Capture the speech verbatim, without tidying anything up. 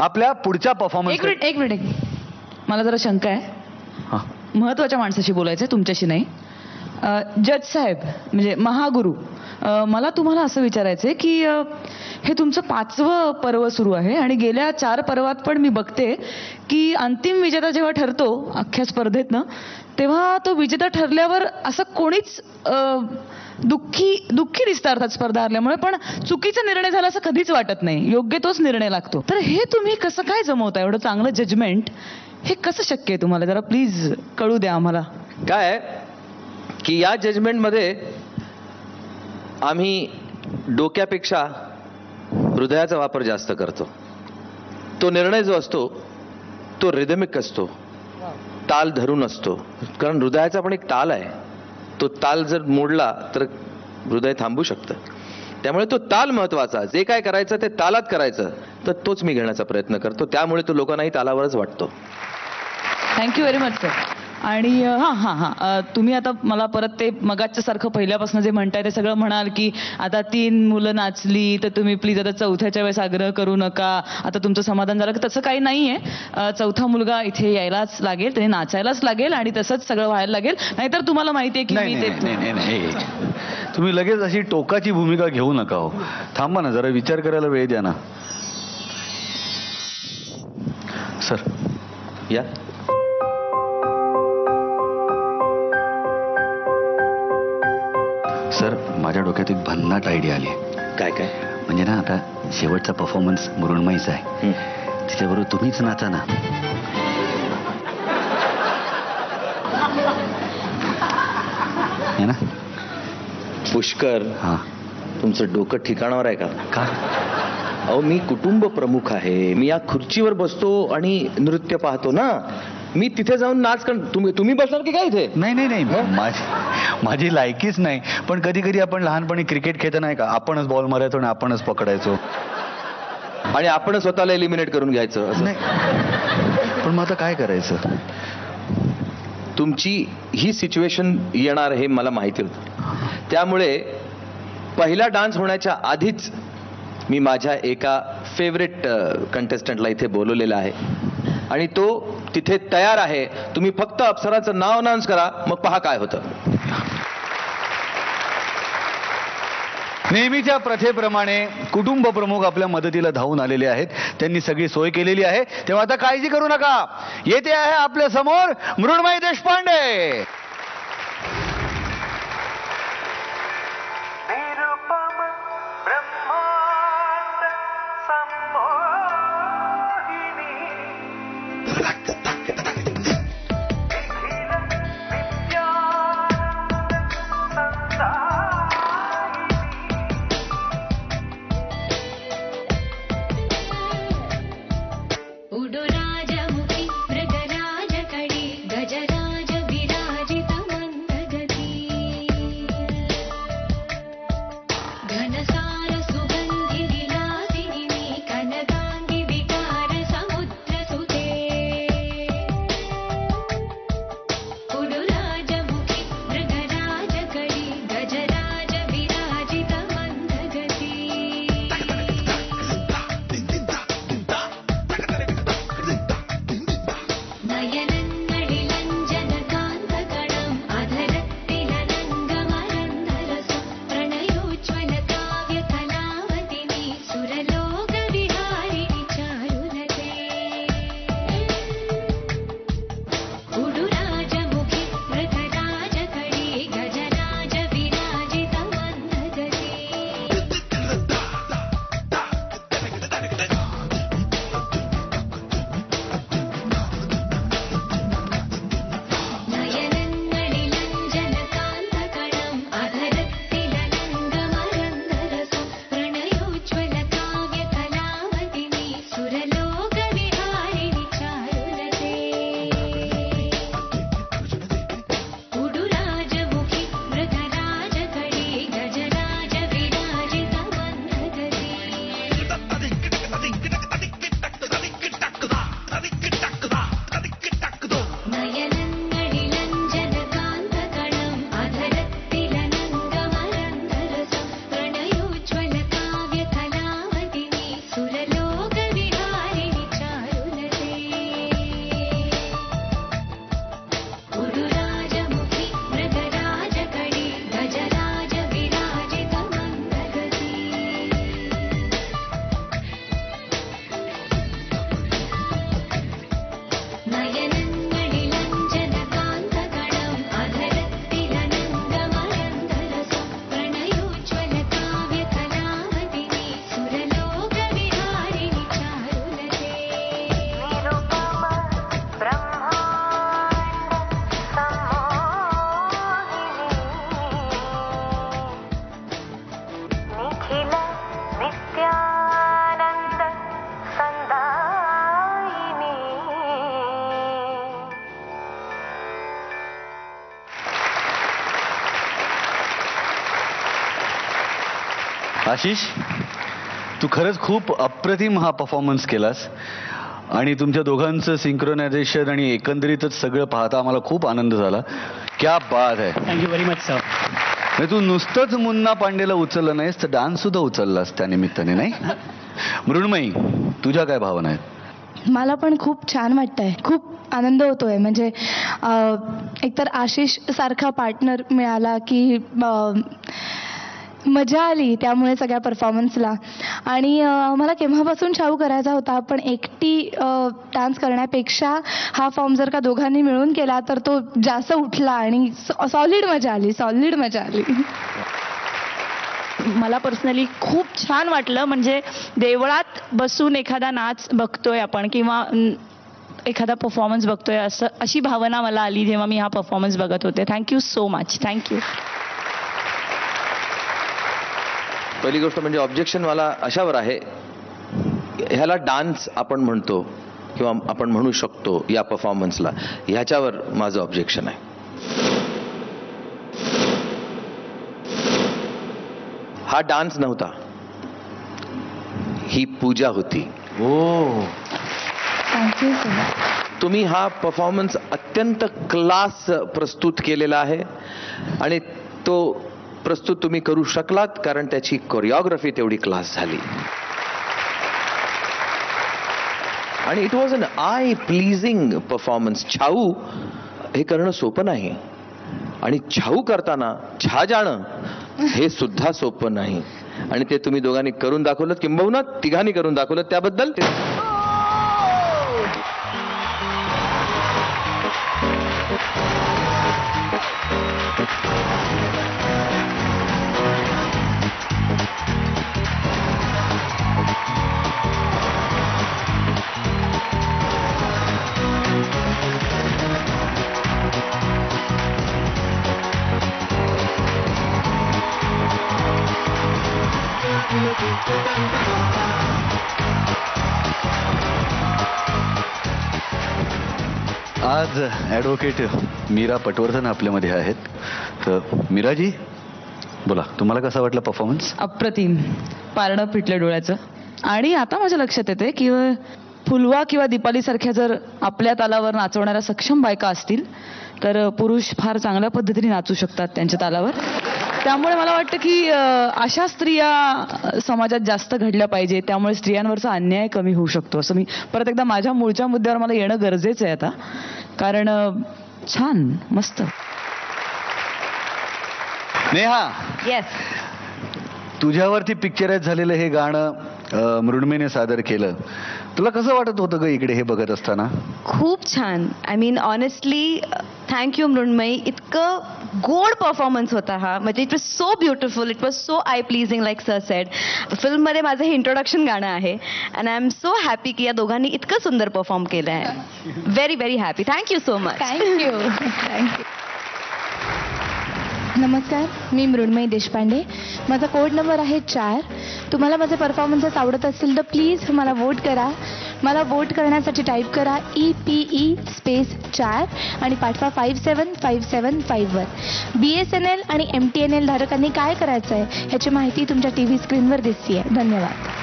आपल्या पुढच्या परफॉर्मन्स. एक मिनिट एक मिनिट मला जरा शंका आहे. महत्वाच्या माणसाशी बोलायचं तुमच्याशी नाही. जज साहेब म्हणजे महागुरु, मला तुम्हाला असं विचारायचं आहे की हे तुमचं पाचवं पर्व सुरू आहे आणि गेल्या चार पर्वात पण मी बघते की अंतिम विजेता जेव्हा ठरतो अख्ख्या स्पर्धेतनं, तेव्हा तो विजेता ठरल्यावर असं कोणीच दुःखी दुःखी दिसतं अर्थात स्पर्धा हरल्यामुळे, पण चुकीचा निर्णय झाला असं कधीच वाटत नाही. योग्य तोच निर्णय लागतो. तर हे तुम्ही कसं काय जमवता एवढं चांगलं जजमेंट? हे कसं शक्य आहे तुम्हाला? जरा प्लीज कळू द्या आम्हाला. काय की या जजमेंटमध्ये आम्ही डोक्यापेक्षा हृदयाचा वापर जास्त करतो. तो निर्णय जो असतो तो रिदमिक असतो, ताल धरून असतो. कारण हृदयाचा पण एक ताल आहे. तो ताल जर मोडला तर हृदय थांबू शकतं. त्यामुळे तो ताल महत्वाचा. जे काय करायचं ते तालात करायचं, तर तोच मी घेण्याचा प्रयत्न करतो. त्यामुळे तो लोकांनाही तालावरच वाटतो. Thank you very much sir. आणि हां हां हां तुम्ही आता मला परत ते मगाच्या सारखं पहिल्यापासून जे म्हणताय ते सगळं म्हणाल की आता तीन मुलं नाचली तर तुम्ही प्लीज आता चौथ्याच्या वेळेस आग्रह करू नका, आता तुमचं समाधान झालं की तसं काही नाहीये. चौथा मुलगा इथे यायलाच लागेल, त्याने नाचायलाच लागेल आणि तसंच सगळं व्हायला लागेल. नाहीतर तुम्हाला माहिती आहे की मी ते. तुम्ही लगेच अशी टोकाची भूमिका घेऊ नका हो. थांबा ना जरा, विचार करायला वेळ द्या ना. सर या. सर माझ्या डोक्यात एक भन्नाट आयडिया आली. काय काय? म्हणजे ना आता शेवटचा परफॉर्मन्स मृण्मयीचा आहे, त्याच्याबरोबर तुम्हीच नाचा ना. ना पुष्कर, हा तुमचं डोकं ठिकाणावर आहे का? का? अहो मी कुटुंब प्रमुख आहे. मी या खुर्चीवर बसतो आणि नृत्य पाहतो ना. मी तिथे जाऊन नाच कर. तुम्ही तुम्ही बसणार की काय इथे? नाही नाही नाही माझी माझी लायकीच नाही. पण कधी कधी आपण लहानपणी क्रिकेट खेळताना नाही का, आपणच बॉल मारायचो आणि आपणच पकडायचो आणि आपण स्वतःला एलिमिनेट करून घ्यायचं. नाही पण मग आता काय करायचं? तुमची ही सिच्युएशन येणार हे मला माहिती होतं. त्यामुळे पहिला डान्स होण्याच्या आधीच मी माझ्या एका फेवरेट कंटेस्टंटला इथे बोलवलेला आहे आणि तो तिथे तयार आहे. तुम्ही फक्त अप्सराचं नाव अनाउन्स करा, मग पहा काय होतं. नेहमीच्या प्रथेप्रमाणे कुटुंब प्रमुख आपल्या मदतीला धावून आलेले आहेत. त्यांनी सगळी सोय केलेली आहे. तेव्हा आता काळजी करू नका. येते आहे आपल्या समोर मृण्मयी देशपांडे. उडो राजमुखी मृगराज कडी गजराज विराजिता आशिष, तू खरंच खूप अप्रतिम हा परफॉर्मन्स केलास आणि तुमच्या दोघांचं सिंक्रोनायझेशन आणि एकंदरीतच सगळं पाहता आम्हाला खूप आनंद झाला. क्या बात आहे. Thank you very much sir. म्हणजे तू नुसतंच मुन्ना पांडेला उचललं नाहीस तर डान्स सुद्धा उचललास त्या निमित्ताने, नाही? मृण्मयी, तुझ्या काय भावना आहेत? मला पण खूप छान वाटतंय, खूप आनंद होतोय. म्हणजे अं, एकतर आशिष सारखा पार्टनर मिळाला की अं, मजा आली त्यामुळे सगळ्या परफॉर्मन्सला. आणि अं, मला केव्हापासून शाहू करायचा होता, पण एकटी डान्स करण्यापेक्षा हा फॉर्म जर का दोघांनी मिळून केला तर तो जास्त उठला आणि सॉलिड मजा आली, सॉलिड मजा आली. मला पर्सनली खूप छान वाटलं. म्हणजे देवळात बसून एखादा नाच बघतोय आपण किंवा अं, एखादा परफॉर्मन्स बघतोय असं अशी भावना मला आली जेव्हा मी हा परफॉर्मन्स बघत होते. Thank you so much. थँक्यू. पहिली गोष्ट म्हणजे ऑब्जेक्शन मला अशावर आहे, ह्याला डान्स आपण म्हणतो किंवा आपण म्हणू शकतो या परफॉर्मन्सला, ह्याच्यावर माझं ऑब्जेक्शन आहे. हा डान्स नव्हता, ही पूजा होती. ओ, थँक्यू सो मच. तुम्ही हा परफॉर्मन्स अत्यंत क्लास प्रस्तुत केलेला आहे आणि तो प्रस्तुत तुम्ही करू शकलात कारण त्याची कोरिओग्राफी तेवढी क्लास झाली. आणि it was an eye pleasing performance. Chhau हे करणं सोपं नाही आणि छाऊ करताना छा जाणं हे सुद्धा सोपं नाही आणि ते तुम्ही दोघांनी करून दाखवलं, किंबहुना तिघांनी करून दाखवलं, त्याबद्दल ते आज ॲडव्होकेट मीरा पटवर्धन आपल्यामध्ये आहेत. तर मीराजी, बोला, तुम्हाला कसा वाटला परफॉर्मन्स? अप्रतिम, पारणं फिटलं डोळ्याचं. आणि आता माझ्या लक्षात येते की फुलवा किंवा दीपाली सारख्या जर आपल्या तालावर नाचवणाऱ्या सक्षम बायका असतील तर पुरुष फार चांगल्या पद्धतीने नाचू शकतात त्यांच्या तालावर. त्यामुळे मला वाटतं की अशा स्त्रिया समाजात जास्त घडल्या पाहिजे. त्यामुळे स्त्रियांवरचा अन्याय कमी होऊ शकतो. असं मी परत एकदा माझ्या मूळच्या मुद्द्यावर मला येणं गरजेचं आहे आता, कारण छान, मस्त. नेहा, येस. तुझ्यावरती पिक्चराइज झालेलं हे गाणं मृण्मयीने सादर केलं. तुला कसं वाटत होतं ग इकडे हे बघत असताना? खूप छान. I mean honestly thank you Mrunmayee. इतकं गोड परफॉर्मन्स होता हा. म्हणजे it was so beautiful, it was so eye pleasing like sir said. फिल्ममध्ये माझं हे इंट्रोडक्शन गाणं आहे and I am so happy की या दोघांनी इतकं सुंदर परफॉर्म केलं आहे. Very very happy. Thank you so much. Thank you thank you. नमस्कार, मी मृण्मयी देशपांडे. माझा कोड नंबर आहे चार. तुम्हाला माझे परफॉर्मन्सेस आवडत असतील तर प्लीज मला वोट करा. मला वोट करण्यासाठी टाईप करा ई पी ई स्पेस चार आणि पाठवा फाईव्ह सेवन फाईव्ह सेवन फाईव्हवर. बी एस एन एल आणि एम टी एन एल धारकांनी काय करायचं आहे ह्याची माहिती तुमच्या टी व्ही स्क्रीनवर दिसते आहे. धन्यवाद.